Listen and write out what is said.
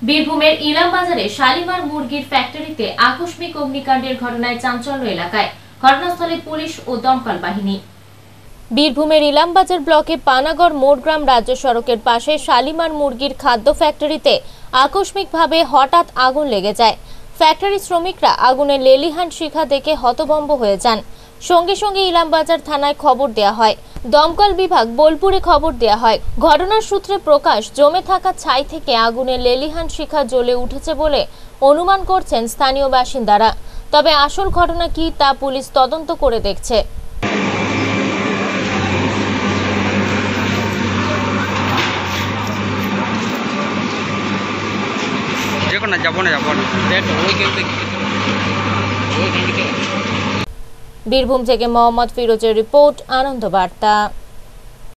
বীরভূমের ইলামবাজারে শালিমার মুরগির ফ্যাক্টরিতে আকস্মিক অগ্নিকাণ্ডের ঘটনায় চাঞ্চল্য এলাকায়। ঘটনাস্থলে পুলিশ ও দমকল বাহিনী। বীরভূমের ইলামবাজার ব্লকে পানাগড় মোড়গ্রাম রাজ্য সড়কের পাশে শালিমার মুরগির খাদ্য ফ্যাক্টরিতে আকস্মিকভাবে হঠাৎ আগুন লেগে যায়। ফ্যাক্টরি শ্রমিকরা আগুনের লেলিহান শিখা দেখে হতভম্ব হয়ে যান। সঙ্গে সঙ্গে ইলামবাজার থানায় খবর দেওয়া হয়। দমকল বিভাগ বোলপুরে খবর দেওয়া হয়। ঘটনার সূত্রে প্রকাশ, জমে থাকা ছাই থেকে আগুনের লেলিহান শিখা জ্বলে উঠেছে বলে অনুমান করছেন স্থানীয় বাসিন্দারা। তবে আসল ঘটনা কি তা পুলিশ তদন্ত করে দেখছে। বীরভূম থেকে মোহাম্মদ ফিরোজের রিপোর্ট, আনন্দ বার্তা।